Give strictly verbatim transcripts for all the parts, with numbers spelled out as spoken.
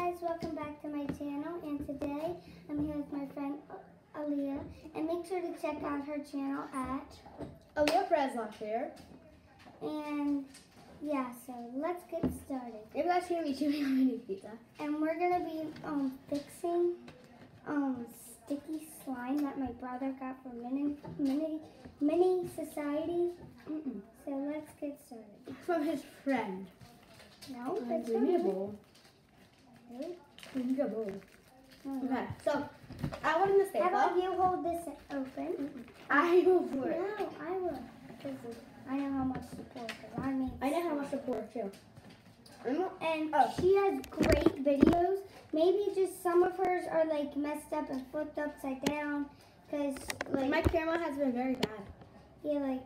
guys, welcome back to my channel, and today I'm here with my friend Aaliyah, and make sure to check out her channel at Aaliyah Breslak here. And yeah, so let's get started. You're guys gonna be chewing on mini pizza. And we're gonna be um fixing um sticky slime that my brother got from Mini Mini Mini Society. Mm-mm. So let's get started. From his friend. No, I that's need from a me. bowl. Really? I need a bowl. Oh. Okay, so I want this How paper. about you hold this open? I go for it. No, I will. Because I know how much to pour. Because I made. I know how much to pour too. And Oh. she has great videos. Maybe just some of hers are like messed up and flipped upside down. Because like My camera has been very bad. yeah, like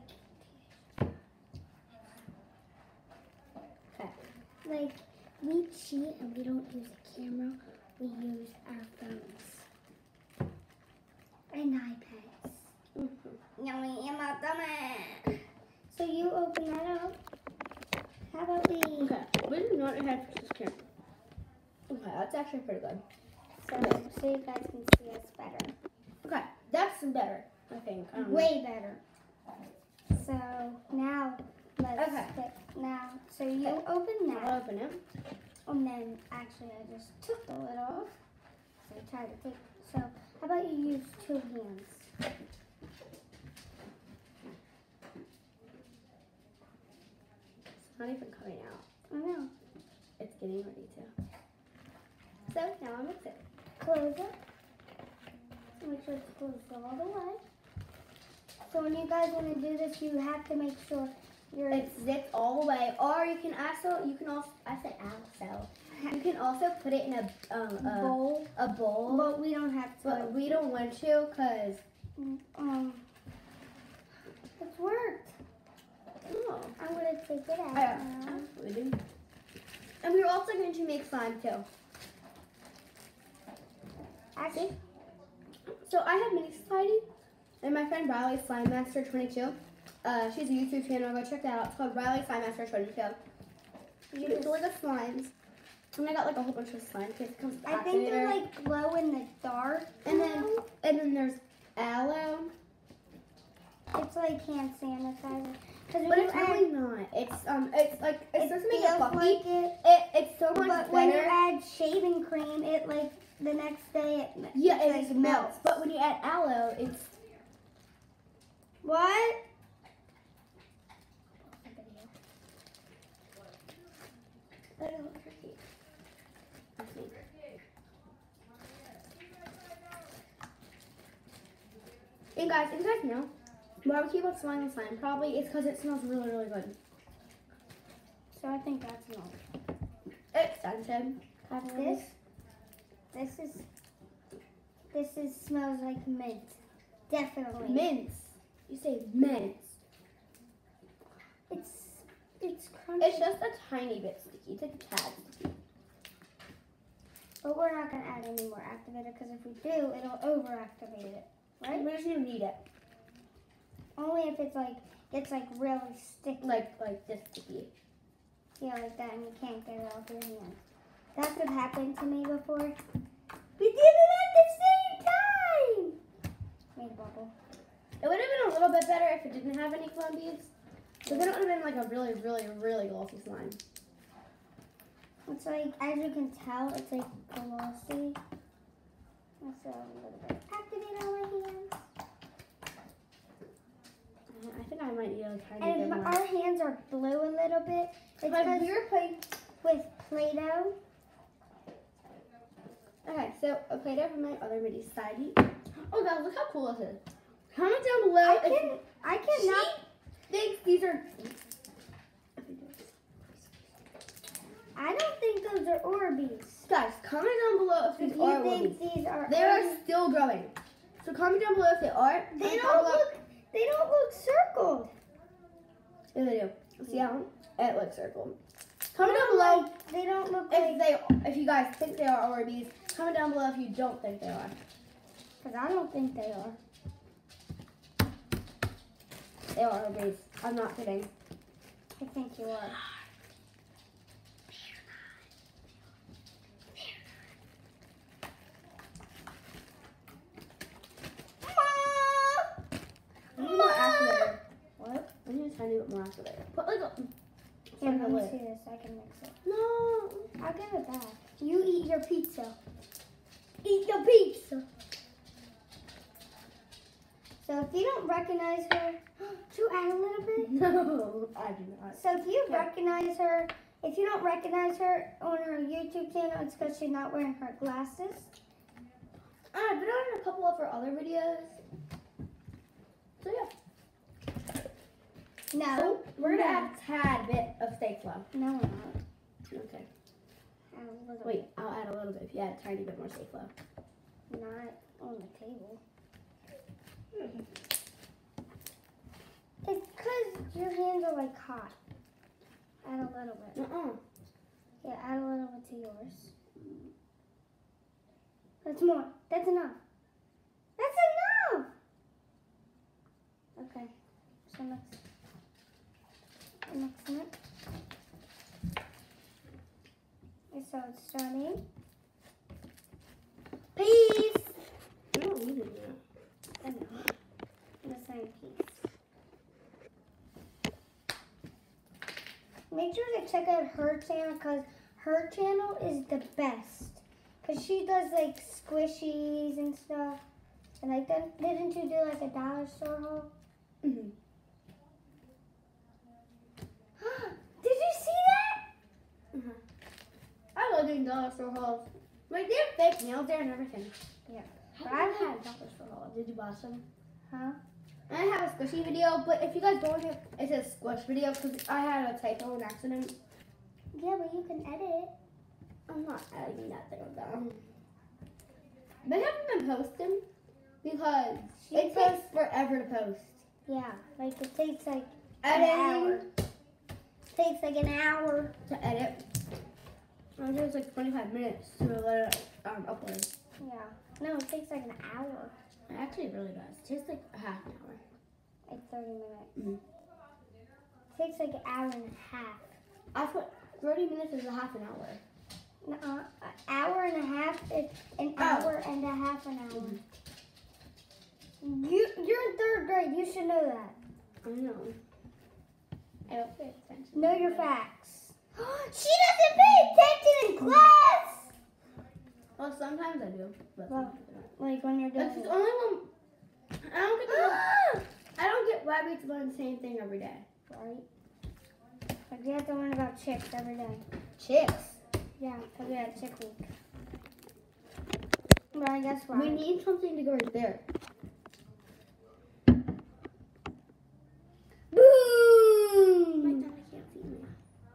Okay. like we cheat and we don't use a camera. We use our phones and iPads. Mm-hmm. Yummy in my tummy. So you open that up. How about we? Okay. We do not have this camera. Okay, that's actually pretty good. So, so you guys can see us better. Okay, that's better. I think. I don't know. Way better. So now let's Okay. get, now. So you Okay. open I'll that, open it. and then actually I just took the lid off. So I tried to take. So how about you use two hands? It's not even coming out. I know. It's getting ready to. So now I'll mix it. Close it. Make sure it's closed all the way. So when you guys want to do this, you have to make sure you're. It zips all the way, or you can also you can also I said also you can also put it in a um a bowl, a bowl, but we don't have to. but we don't want to because Um, it's worked. oh, I'm gonna take it out. yeah, now. absolutely. And we're also going to make slime too. Actually, So I have Mini Society, and my friend Riley Slime Master twenty-two. Uh, she's a YouTube channel. Go check that out. It's called Riley Slime Master twenty-two. You can do like a slimes. And I got like a whole bunch of slime because it comes with the I think they're activator. like glow in the dark. And then and then there's aloe. It's like hand sanitizer. Cause But when it's you add- really not. It's um, it's like it's it supposed to make it feels fluffy. like it. It, it's so much But when you better. add shaving cream, it like the next day it Yeah, it like just melts. But when you add aloe, it's What? And guys, if you guys know, barbecue with slime and slime probably it's because it smells really, really good. So I think that's not. Expensive. Got this. This is. This is smells like mint. Definitely. Mints. You say mints. It's it's crunchy. It's just a tiny bit sticky. It's like a tad sticky. But we're not gonna add any more activator because if we do, it'll overactivate it, right? We just need it. Only if it's like it's like really sticky, Like like this sticky. yeah, like that, and you can't get it off your hand. That's what happened to me before. We did it at the same time. Made a bubble. It would have been a little bit better if it didn't have any foam beads. So then it would have been like a really, really, really glossy slime. It's like, as you can tell, it's like glossy. That's a little bit activated on my hands. I think I might need a tiny And bit my, more. our hands are blue a little bit. It's Like, because we were playing. with Play-Doh. Okay, so a Play-Doh from my other Mini Society. Oh god, look how cool this is. Comment down below I if can, you I cannot. think these are. I don't think those are Orbeez. Guys, comment down below if If these you are think Orbeez. these are They Orbeez, are still growing. So comment down below if they are. they Comment down don't below- look. They don't look circled. Yeah, they do. See how it looks circled. Comment down They don't below look- They don't look if like. they, if you guys think they are Orbeez. Comment down below if you don't think they are. Because I don't think they are. They are Orbeez. I'm not kidding. I think you are. tiny bit more after there. Put like a. Here, like a let me lid. see this. I can mix it. No. I'll give it back. You eat your pizza. Eat your pizza. So if you don't recognize her, to add a little bit. No, I do not. So if you Okay. recognize her, if you don't recognize her on her YouTube channel, it's because she's not wearing her glasses. I've been on a couple of her other videos. So yeah. No. So we're gonna no. add a tad bit of steak flour. No, we're not. Okay. Add a little Wait, I'll add a little bit if you add a tiny bit more steak flour. bit. Not on the table. It's because your hands are like hot. Add a little bit. Uh-uh. Yeah, add a little bit to yours. That's more. That's enough. That's enough. Okay. So mix. Mix it. And so it's starting. Peace. I don't need it yet. I know. The same piece. Make sure to check out her channel because her channel is the best. Because she does like squishies and stuff. And like, that, didn't you do like a dollar store haul? Mm-hmm. Did you see that? Uh-huh. I love doing dollar store hauls. Like, they have fake nails there and everything. Yeah. But I've had a dollar store haul. Did you buy some? Huh? I have a squishy video, but if you guys don't have it, says squish video because I had a typo, an accident. Yeah, but you can edit it. I'm not adding that thing down. They haven't been posting because She it posts- takes forever to post. Yeah, like it takes like Editing an hour. Takes like an hour. to edit. It takes like twenty-five minutes to let it um, upload. Yeah. No, it takes like an hour. Actually, it really does. It takes like a half an hour. Like thirty minutes. Mm. It takes like an hour and a half. I thought thirty minutes is a half an hour. Nuh-uh. An hour and a half is an Oh. hour and a half an hour. You, you're in third grade. You should know that. I know. I don't pay attention. Know your facts. She doesn't pay attention in class. Well, sometimes I do. But Well, sometimes I don't. Like when you're doing That's the it. only one. I don't get to. I don't get rabbits to learn the same thing every day. Right? Like we have to learn about chicks every day. Chicks. Yeah, because we have chick week. But I guess why? We need something to go right there. Boom! My dad can't see me.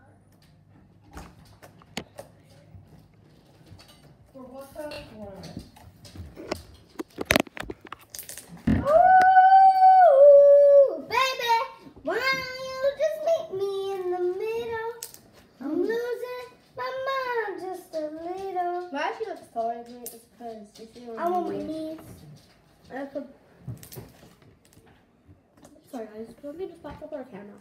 Ooh, baby, why don't you just meet me in the middle? I'm losing my mind just a little. Why she looks taller than me is because you see I'm on my knees. I could... Sorry guys, let me just back up our camera.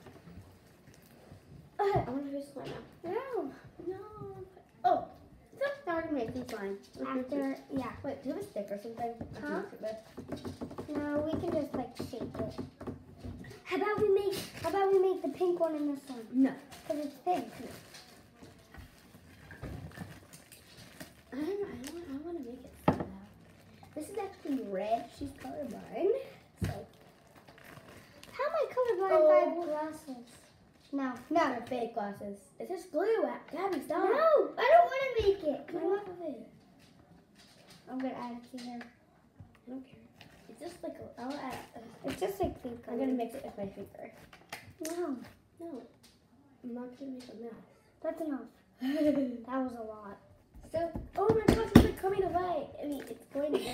I want to do slime now. No. No. Oh, it's starting to make me slime. After, yeah. Wait, do you have a stick or something? I can Huh? mix it with. No, we can just like shake it. How about we make, how about we make the pink one and this one? No. Because it's pink. I don't know. I, don't, I want to make it so loud. This is actually red. She's colorblind. So, How am I colorblind Oh. if I have glasses? No, no. they're fake glasses. It's just glue. Gabby, stop. No, I don't want to make it. Come off of it. I'm going to add it to here. I don't care. It's just like a, I'll add. It's just like pink. I'm gonna mix it with my finger. No, No, I'm not gonna make a mess. that's enough. That was a lot. So, oh my gosh, it's like coming away. I mean, it's going away.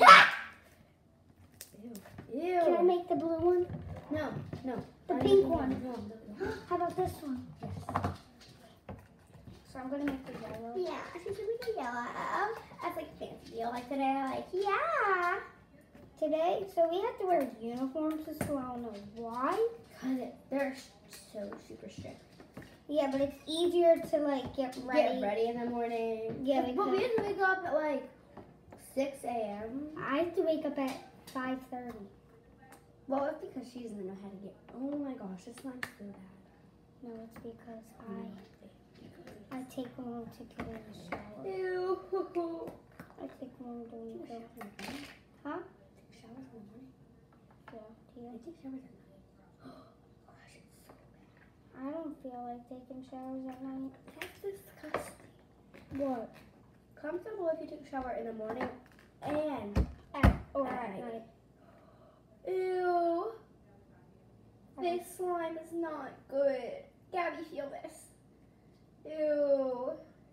Ew. Ew. Can I make the blue one? No, no. The I pink don't- one. No, no, no. How about this one? Yes. So I'm going to make the yellow. Yeah, she's gonna make a yellow. That's like fancy deal. Like today, I'm like, yeah. Today, so we have to wear uniforms to school. I don't know why. Cause it, they're so super strict. Yeah, but it's easier to like get ready. Get ready in the morning. Yeah, but we because- have to wake up at like six a m I have to wake up at five thirty. Well, it's because she doesn't know how to get. Oh my gosh, this slime's so bad. No, it's because I I take long to get in the shower. Ew. I take long to Take go. showers in the morning? Huh? Take showers in the morning? Yeah. Do I you? take showers at night. Gosh, it's so bad. I don't feel like taking showers at night. That's disgusting. What? Comfortable if you take a shower in the morning and At or At at night. night. ew. Okay. This slime is not good. Gabby, feel this. Ew.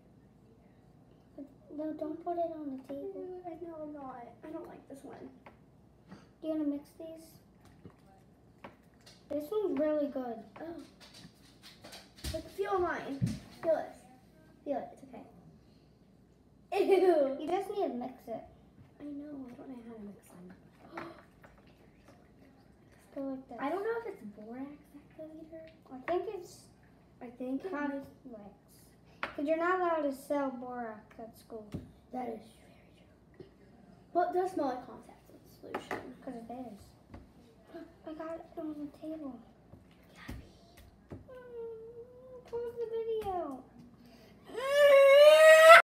No, don't put it on the table. Ew. I know I'm not. I don't like this one. Do you want to mix these? This one's really good. Oh. Like, feel mine. Feel this. Feel it. It's okay. Ew. You just need to mix it. I know. I don't know how to mix them. Go like this. I don't know if it's borax activator. I think it's I think it might. complex. Because you're not allowed to sell borax at school. That is very true. But it does smell like contact solution. Because it is. I got it on the table.